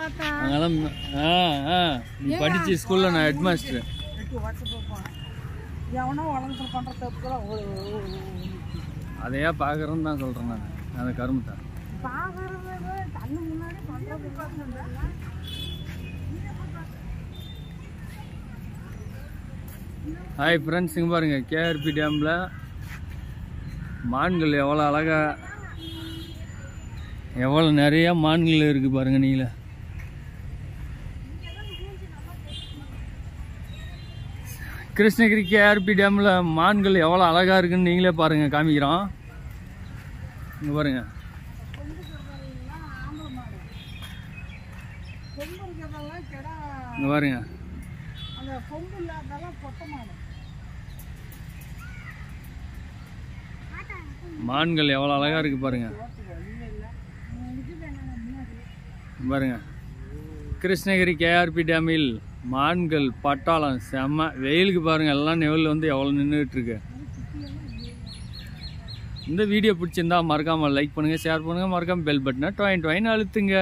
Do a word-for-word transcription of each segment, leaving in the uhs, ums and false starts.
அங்கெல்லாம் ஆ ஆ நீ படிச்ச ஸ்கூல்ல நான் ஹெட் மாஸ்டர். அதையா பார்க்குறேன்னு தான் சொல்கிறேன் நான். அந்த கரும்பு தான் ஹாய் ஃப்ரெண்ட்ஸ், இங்கே பாருங்கள் கேஆர்பி டேமில் மான்கள் எவ்வளோ அழகா எவ்வளோ நிறையா மான்கள் இருக்குது பாருங்கள். நீங்களே கிருஷ்ணகிரி கேஆர்பி டேமில் மான்கள் எவ்வளோ அழகாக இருக்குன்னு நீங்களே பாருங்கள், காமிக்கிறோம். இங்கே பாருங்கள், இங்கே பாருங்க மான்கள் எவ்வளோ அழகாக இருக்குது பாருங்க. பாருங்க கிருஷ்ணகிரி கேஆர்பி டேமில் மான்கள் பட்டாளம் செம்ம. வெயிலுக்கு பாருங்க எல்லாம் நெவல் வந்து எவ்வளோ நின்றுட்டு இருக்கு. இந்த வீடியோ பிடிச்சிருந்தா மறக்காம லைக் பண்ணுங்க, ஷேர் பண்ணுங்க, மறக்காம பெல் பட்டனை டொயின் டொயின் அழுத்துங்க.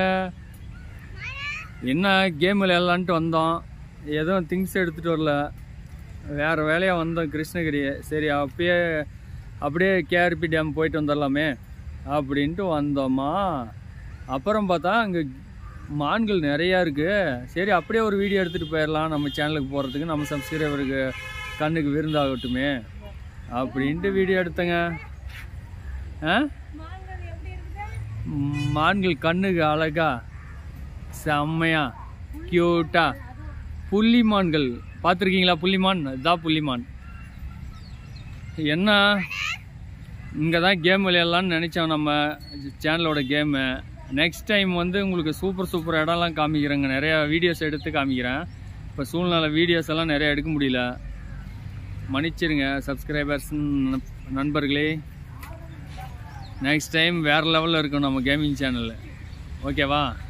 என்ன கேம் விளையாடலான்ட்டு வந்தோம், எதுவும் திங்ஸ் எடுத்துகிட்டு வரல, வேறு வேலையாக வந்தோம் கிருஷ்ணகிரி. சரி அப்பயே அப்படியே கேஆர்பி டேம் போயிட்டு வந்துடலாமே அப்படின்ட்டு வந்தோமா. அப்புறம் பார்த்தா அங்கே மான்கள் நிறையா இருக்குது. சரி அப்படியே ஒரு வீடியோ எடுத்துகிட்டு போயிடலாம் நம்ம சேனலுக்கு போகிறதுக்கு, நம்ம சப்ஸ்கிரைபருக்கு கண்ணுக்கு விருந்தாகட்டுமே அப்படின்ட்டு வீடியோ எடுத்தேங்க. ஆ மான்கள் கண்ணுக்கு அழகா செம்மையா கியூட்டா. புள்ளிமான்கள் பார்த்துருக்கீங்களா? புள்ளிமான், இதுதான் புள்ளிமான். என்ன இங்கே தான் கேம் விளையாடலான்னு நினச்சோம் நம்ம சேனலோட கேமு. நெக்ஸ்ட் டைம் வந்து உங்களுக்கு சூப்பர் சூப்பர் இடம்லாம் காமிக்கிறேங்க, நிறையா வீடியோஸ் எடுத்து காமிக்கிறேன். இப்போ சூழ்நிலை வீடியோஸ் எல்லாம் நிறையா எடுக்க முடியல, மன்னிச்சிருங்க சப்ஸ்கிரைபர்ஸ் நண்பர்களே. நெக்ஸ்ட் டைம் வேறு லெவலில் இருக்கும் நம்ம கேமிங் சேனலில், ஓகேவா?